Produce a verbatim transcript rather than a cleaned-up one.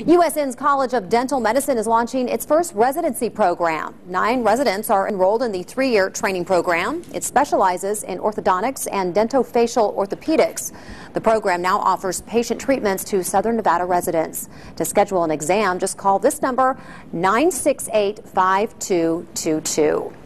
U S N's College of Dental Medicine is launching its first residency program. Nine residents are enrolled in the three-year training program. It specializes in orthodontics and dentofacial orthopedics. The program now offers patient treatments to Southern Nevada residents. To schedule an exam, just call this number, nine six eight, five two two two.